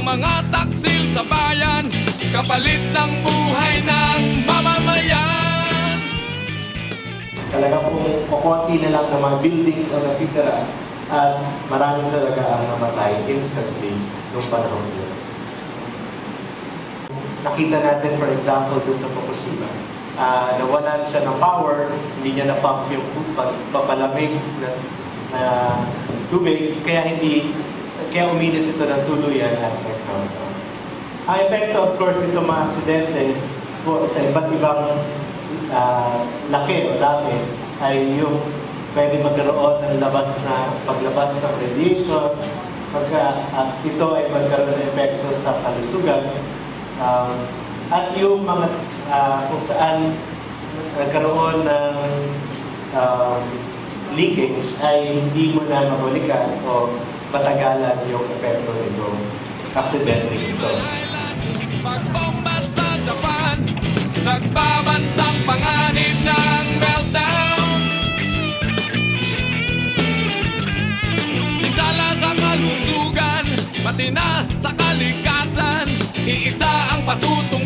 mga taksil sa bayan, kapalit ng buhay ng mamamayan. Talaga kung kukunti na lang ng mga buildings ang natitira at maraming talaga ang namatay instantly noong panahon yun. Nakita natin, for example, dun sa Fukushima, nawalan siya ng power, hindi niya na-pump yung papalamig na tubig, kaya uminit ito ng tuluyan at nagkaroon. Ang epekto, of course, ito mga aksidente sa iba't ibang laki o dami ay yung pwede magkaroon ng paglabas ng radiation, ito ay magkaroon ng epekto sa kalusugan, at yung mga kung saan nagkaroon ng leakage ay hindi mo na mahulikan o matagalan yung epekto nitong aksidente ito. Pagbomba sa Japan, nagbabantang panganib ng meltdown. Pinsala sa kalusugan, pati na sa kalikasan, iisa ang patuto